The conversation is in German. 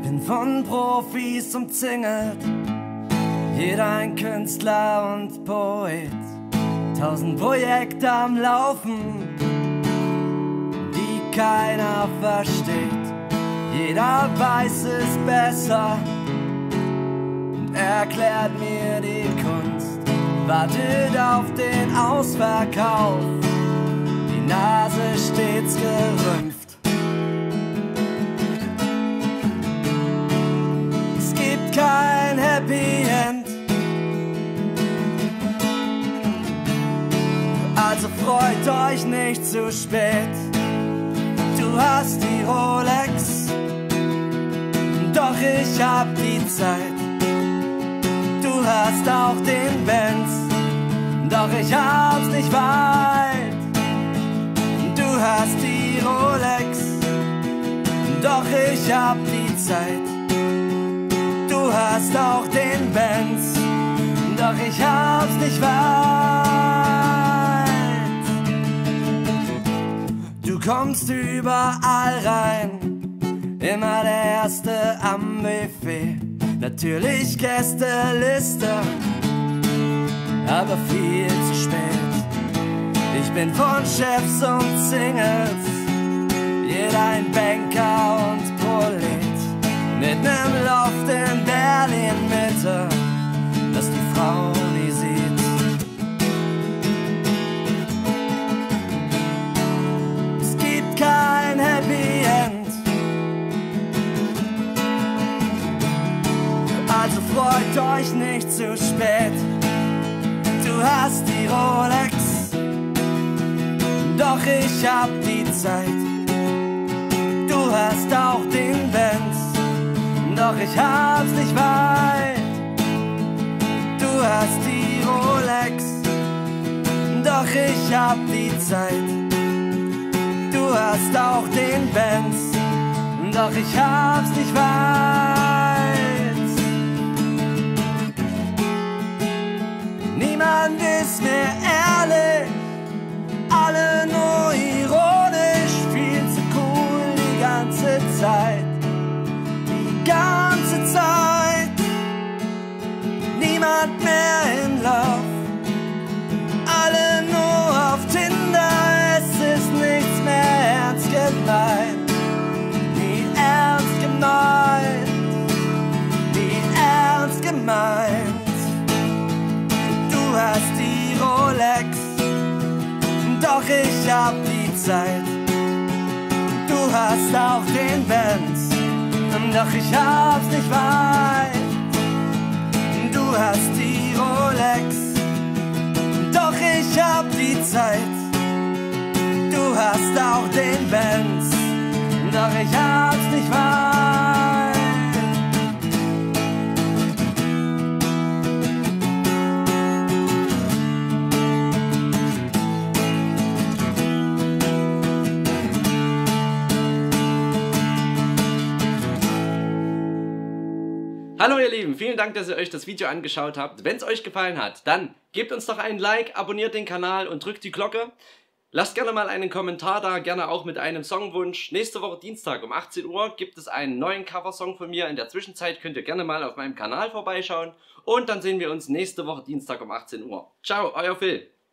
Bin von Profis umzingelt, jeder ein Künstler und Poet. 1000 Projekte am Laufen, die keiner versteht. Jeder weiß es besser und erklärt mir die Kunst. Wartet auf den Ausverkauf, die Nase stets gerümpft. Es gibt kein Happy End, also freut euch nicht zu spät. Du hast die Rolex, doch ich hab die Zeit. Du hast auch den Benz, doch ich hab's nicht weit. Du hast die Rolex, doch ich hab die Zeit. Du hast auch den Benz, doch ich hab's nicht weit. Du kommst überall rein, immer der Erste am Buffet. Natürlich Gästeliste, aber viel zu spät. Ich bin von Chefs und Singles, jeder ein Banker und Prolet. Mit nem Loft in Berlin Mitte, das die Frau nie sieht. Es gibt kein Happy End, also freut euch nicht zu spät. Du hast die Rolex, doch ich hab die Zeit. Du hast auch den Benz, doch ich hab's nicht weit. Du hast die Rolex, doch ich hab die Zeit. Du hast auch den Benz, doch ich hab's nicht weit. Niemand ist mehr ehrlich, alle nur ironisch, viel zu cool die ganze Zeit. Die ganze Zeit, niemand mehr in Love, alle nur auf Tinder, es ist nichts mehr ernst gemeint, nie ernst gemeint, nie ernst gemeint. Du hast die Rolex, doch ich hab die Zeit. Du hast auch den Benz, doch ich hab's nicht weit. Du hast die Rolex, doch ich hab die Zeit. Du hast auch den Benz, doch ich hab's nicht weit. Hallo ihr Lieben, vielen Dank, dass ihr euch das Video angeschaut habt. Wenn es euch gefallen hat, dann gebt uns doch einen Like, abonniert den Kanal und drückt die Glocke. Lasst gerne mal einen Kommentar da, gerne auch mit einem Songwunsch. Nächste Woche Dienstag um 18 Uhr gibt es einen neuen Coversong von mir. In der Zwischenzeit könnt ihr gerne mal auf meinem Kanal vorbeischauen. Und dann sehen wir uns nächste Woche Dienstag um 18 Uhr. Ciao, euer Phil.